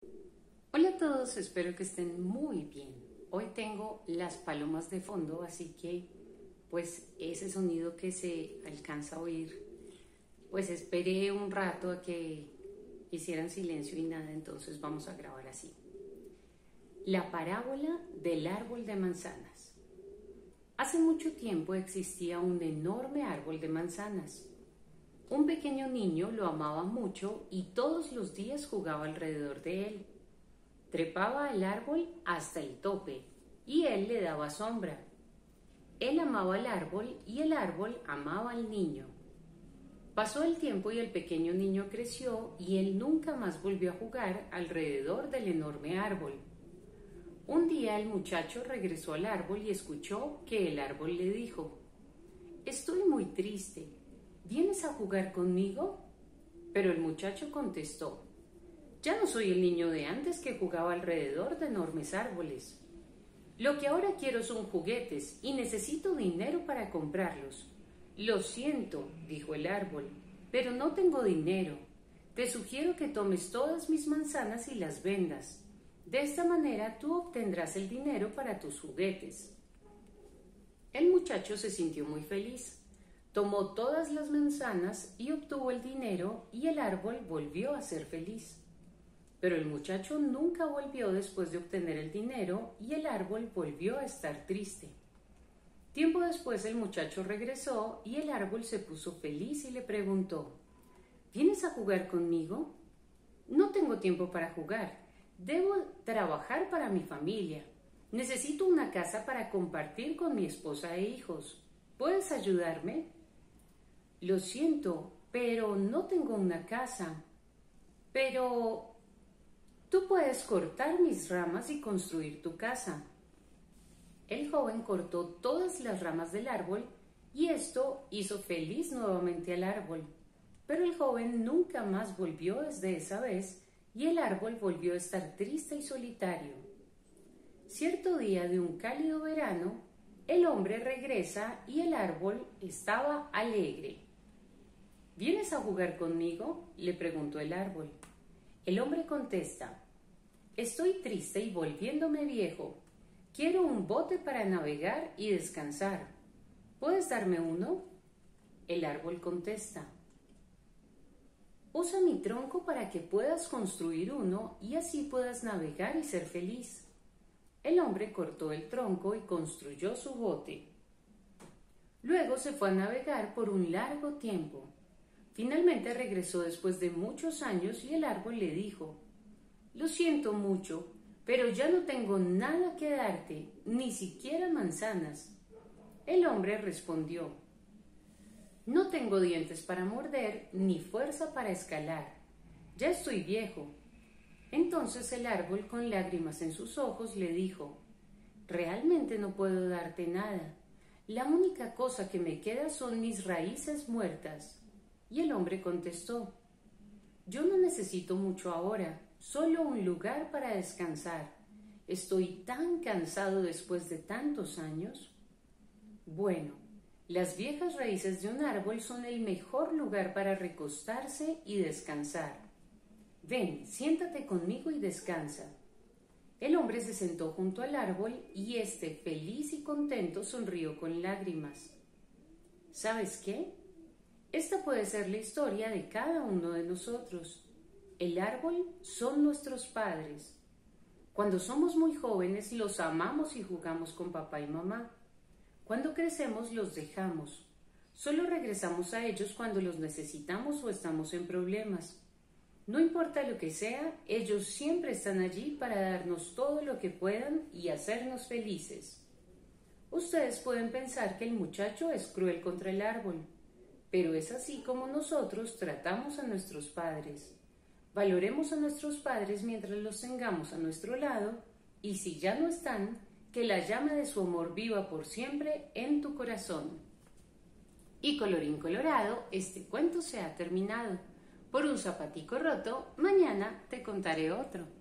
Hola a todos, espero que estén muy bien. Hoy tengo las palomas de fondo, así que pues ese sonido que se alcanza a oír, pues esperé un rato a que hicieran silencio y nada, entonces vamos a grabar así. La parábola del árbol de manzanas. Hace mucho tiempo existía un enorme árbol de manzanas. Un pequeño niño lo amaba mucho y todos los días jugaba alrededor de él. Trepaba al árbol hasta el tope y él le daba sombra. Él amaba al árbol y el árbol amaba al niño. Pasó el tiempo y el pequeño niño creció y él nunca más volvió a jugar alrededor del enorme árbol. Un día el muchacho regresó al árbol y escuchó que el árbol le dijo: «Estoy muy triste. ¿Vienes a jugar conmigo?». Pero el muchacho contestó: «Ya no soy el niño de antes que jugaba alrededor de enormes árboles. Lo que ahora quiero son juguetes y necesito dinero para comprarlos». «Lo siento», dijo el árbol, «pero no tengo dinero. Te sugiero que tomes todas mis manzanas y las vendas. De esta manera tú obtendrás el dinero para tus juguetes». El muchacho se sintió muy feliz. Tomó todas las manzanas y obtuvo el dinero y el árbol volvió a ser feliz. Pero el muchacho nunca volvió después de obtener el dinero y el árbol volvió a estar triste. Tiempo después el muchacho regresó y el árbol se puso feliz y le preguntó: «¿Vienes a jugar conmigo?». «No tengo tiempo para jugar. Debo trabajar para mi familia. Necesito una casa para compartir con mi esposa e hijos. ¿Puedes ayudarme?». «Lo siento, pero no tengo una casa». «Pero tú puedes cortar mis ramas y construir tu casa». El joven cortó todas las ramas del árbol y esto hizo feliz nuevamente al árbol. Pero el joven nunca más volvió desde esa vez y el árbol volvió a estar triste y solitario. Cierto día de un cálido verano, el hombre regresa y el árbol estaba alegre. «¿Vienes a jugar conmigo?», le preguntó el árbol. El hombre contesta: «Estoy triste y volviéndome viejo. Quiero un bote para navegar y descansar. ¿Puedes darme uno?». El árbol contesta: «Usa mi tronco para que puedas construir uno y así puedas navegar y ser feliz». El hombre cortó el tronco y construyó su bote. Luego se fue a navegar por un largo tiempo. Finalmente regresó después de muchos años y el árbol le dijo: «Lo siento mucho, pero ya no tengo nada que darte, ni siquiera manzanas». El hombre respondió: «No tengo dientes para morder, ni fuerza para escalar. Ya estoy viejo». Entonces el árbol, con lágrimas en sus ojos, le dijo: «Realmente no puedo darte nada. La única cosa que me queda son mis raíces muertas». Y el hombre contestó: «Yo no necesito mucho ahora, solo un lugar para descansar. Estoy tan cansado después de tantos años». Bueno, las viejas raíces de un árbol son el mejor lugar para recostarse y descansar. Ven, siéntate conmigo y descansa. El hombre se sentó junto al árbol y éste, feliz y contento, sonrió con lágrimas. ¿Sabes qué? Esta puede ser la historia de cada uno de nosotros. El árbol son nuestros padres. Cuando somos muy jóvenes los amamos y jugamos con papá y mamá. Cuando crecemos los dejamos. Solo regresamos a ellos cuando los necesitamos o estamos en problemas. No importa lo que sea, ellos siempre están allí para darnos todo lo que puedan y hacernos felices. Ustedes pueden pensar que el muchacho es cruel contra el árbol, pero es así como nosotros tratamos a nuestros padres. Valoremos a nuestros padres mientras los tengamos a nuestro lado y si ya no están, que la llama de su amor viva por siempre en tu corazón. Y colorín colorado, este cuento se ha terminado. Por un zapatico roto, mañana te contaré otro.